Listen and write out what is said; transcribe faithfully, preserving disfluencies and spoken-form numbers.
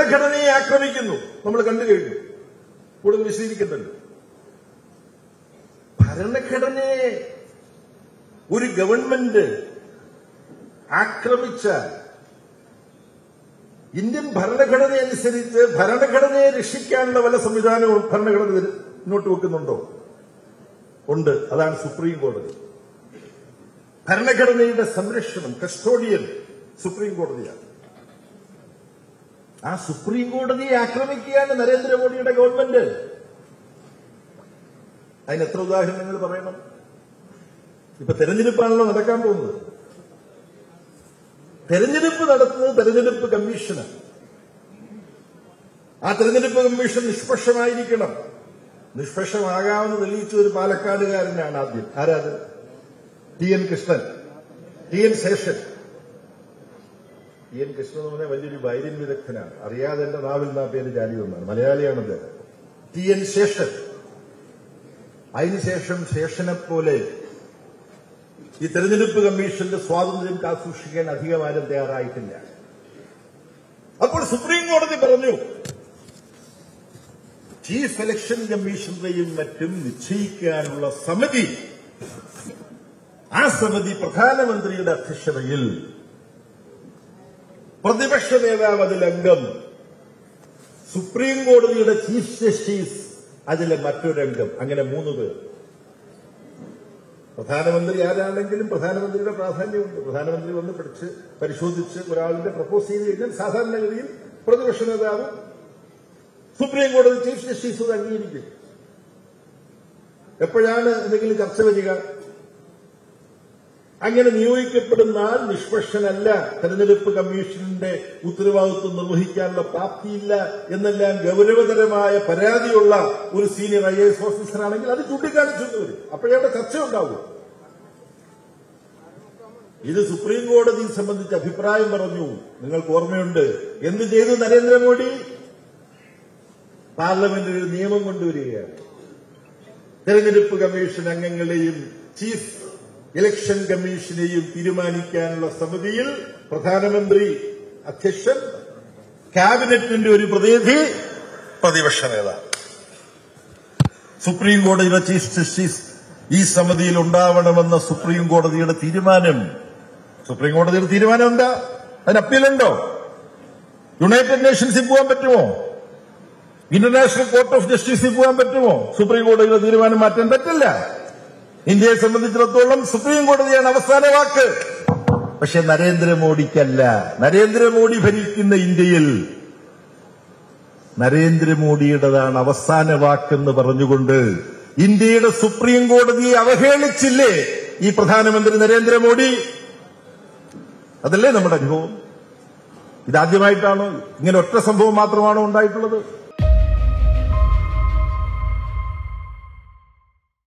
ഭരണഘടനയെ ആക്രമിക്കുന്നു. നമ്മൾ കണ്ടു കഴിഞ്ഞു, കൂടുതൽ വിശദീകരിക്കുന്നുണ്ട്. ഭരണഘടനയെ ഒരു ഗവൺമെന്റ് ആക്രമിച്ചാൽ ഇന്ത്യൻ ഭരണഘടന അനുസരിച്ച് ഭരണഘടനയെ രക്ഷിക്കാനുള്ള വല്ല സംവിധാനവും ഭരണഘടന മുന്നോട്ട് വെക്കുന്നുണ്ടോ? ഉണ്ട്. അതാണ് സുപ്രീം കോടതി. ഭരണഘടനയുടെ സംരക്ഷണം, കസ്റ്റോഡിയൻ സുപ്രീം കോടതിയാണ്. ആ സുപ്രീം കോടതിയെ ആക്രമിക്കുകയാണ് നരേന്ദ്രമോദിയുടെ ഗവൺമെന്റ്. അതിന് എത്ര ഉദാഹരണങ്ങൾ പറയണം? ഇപ്പൊ തെരഞ്ഞെടുപ്പാണല്ലോ നടക്കാൻ പോകുന്നത്. തെരഞ്ഞെടുപ്പ് നടത്തുന്നത് തെരഞ്ഞെടുപ്പ് കമ്മീഷനാണ്. ആ തെരഞ്ഞെടുപ്പ് കമ്മീഷൻ നിഷ്പക്ഷമായിരിക്കണം. നിഷ്പക്ഷമാകാമെന്ന് തെളിയിച്ച ഒരു പാലക്കാടുകാരനാണ് ആദ്യം. ആരാത്? T N Krishnan, T N Seshan. T N Krishnan എന്ന് പറഞ്ഞാൽ വലിയൊരു വയലിൻ വിദഗ്ധനാണ്. അറിയാതെ എന്റെ നാവിൽ നിന്നാ പേര് ചാടി വന്നാണ്. മലയാളിയാണ് അദ്ദേഹം. T N Seshan. അതിനുശേഷം ശേഷനെ പോലെ ഈ തെരഞ്ഞെടുപ്പ് കമ്മീഷന്റെ സ്വാതന്ത്ര്യം കാത്തുസൂക്ഷിക്കാൻ അധികമാരും തയ്യാറായിട്ടില്ല. അപ്പോൾ സുപ്രീം കോടതി പറഞ്ഞു, ചീഫ് ഇലക്ഷൻ കമ്മീഷണറെയും മറ്റും നിശ്ചയിക്കാനുള്ള സമിതി, ആ സമിതി പ്രധാനമന്ത്രിയുടെ അധ്യക്ഷതയിൽ, പ്രതിപക്ഷ നേതാവ് അതിലംഗം, സുപ്രീം കോടതിയുടെ ചീഫ് ജസ്റ്റിസ് അതിലെ മറ്റൊരംഗം, അങ്ങനെ മൂന്ന് പേർ. പ്രധാനമന്ത്രി ആരാണെങ്കിലും പ്രധാനമന്ത്രിയുടെ പ്രാധാന്യമുണ്ട്. പ്രധാനമന്ത്രി വന്ന് പഠിച്ച് പരിശോധിച്ച് ഒരാളിന്റെ പ്രപ്പോസ് ചെയ്ത് കഴിഞ്ഞാൽ സാധാരണഗതിയിൽ പ്രതിപക്ഷ നേതാവ് സുപ്രീം കോടതി ചീഫ് ജസ്റ്റിസ് അംഗീകരിക്കും. എപ്പോഴാണ് എന്തെങ്കിലും ചർച്ച വരിക? അങ്ങനെ നിയോഗിക്കപ്പെടുന്ന ആൾ നിഷ്പക്ഷനല്ല, തെരഞ്ഞെടുപ്പ് കമ്മീഷന്റെ ഉത്തരവാദിത്വം നിർവഹിക്കാനുള്ള പ്രാപ്തിയില്ല എന്നെല്ലാം ഗൌരവതരമായ പരാതിയുള്ള ഒരു സീനിയർ ഐ എ എസ് ഓഫീസറാണെങ്കിൽ അത് ചൂണ്ടിക്കാണിച്ചു വരും. അപ്പോഴേ അവിടെ ചർച്ച ഉണ്ടാവും. ഇത് സുപ്രീം കോടതി സംബന്ധിച്ച് അഭിപ്രായം പറഞ്ഞു. നിങ്ങൾക്ക് ഓർമ്മയുണ്ട് എന്ത് ചെയ്തു നരേന്ദ്രമോദി? പാർലമെന്റിൽ ഒരു നിയമം കൊണ്ടുവരികയാണ്. തെരഞ്ഞെടുപ്പ് കമ്മീഷൻ അംഗങ്ങളെയും ചീഫ് ഇലക്ഷൻ കമ്മീഷനെയും തീരുമാനിക്കാനുള്ള സമിതിയിൽ പ്രധാനമന്ത്രി അധ്യക്ഷൻ, ക്യാബിനറ്റിന്റെ ഒരു പ്രതിനിധി, പ്രതിപക്ഷ നേതാവ്. സുപ്രീം കോടതിയുടെ ചീഫ് ജസ്റ്റിസ് ഈ സമിതിയിൽ ഉണ്ടാവണമെന്ന സുപ്രീം കോടതിയുടെ തീരുമാനം. സുപ്രീം കോടതിയുടെ തീരുമാനം എന്താ? അതിന് അപ്പീലുണ്ടോ? യുണൈറ്റഡ് നേഷൻസിൽ പോകാൻ പറ്റുമോ? ഇന്റർനാഷണൽ കോർട്ട് ഓഫ് ജസ്റ്റിസിൽ പോകാൻ പറ്റുമോ? സുപ്രീം കോടതിയുടെ തീരുമാനം മാറ്റാൻ പറ്റില്ല. ഇന്ത്യയെ സംബന്ധിച്ചിടത്തോളം സുപ്രീം കോടതിയാണ് അവസാന വാക്ക്. പക്ഷെ നരേന്ദ്രമോദിക്കല്ല. നരേന്ദ്രമോദി ഭരിക്കുന്ന ഇന്ത്യയിൽ നരേന്ദ്രമോദിയുടേതാണ് അവസാന വാക്കെന്ന് പറഞ്ഞുകൊണ്ട് ഇന്ത്യയുടെ സുപ്രീം കോടതിയെ അവഹേളിച്ചില്ലേ ഈ പ്രധാനമന്ത്രി നരേന്ദ്രമോദി? അതല്ലേ നമ്മുടെ അനുഭവം? ഇതാദ്യമായിട്ടാണോ? ഇങ്ങനെ ഒറ്റ സംഭവം മാത്രമാണോ ഉണ്ടായിട്ടുള്ളത്?